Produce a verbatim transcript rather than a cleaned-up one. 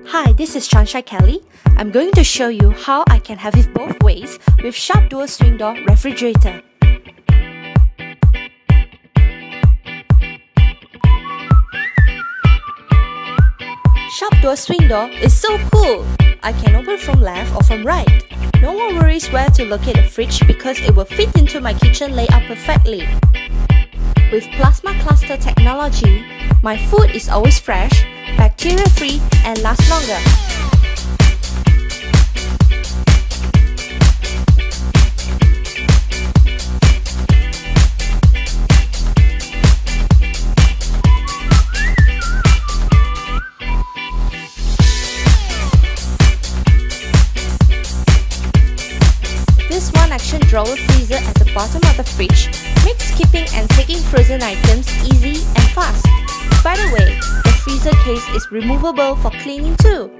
Hi, this is Chansha Kelly. I'm going to show you how I can have it both ways with Sharp Dual Swing Door Refrigerator. Sharp Dual Swing Door is so cool! I can open from left or from right. No one worries where to locate the fridge because it will fit into my kitchen layout perfectly. With plasma cluster technology, my food is always fresh, bacteria-free, and lasts longer. This one-action drawer freezer at the bottom of the fridge makes keeping and taking frozen items easy and fast. By the way, the freezer case is removable for cleaning too.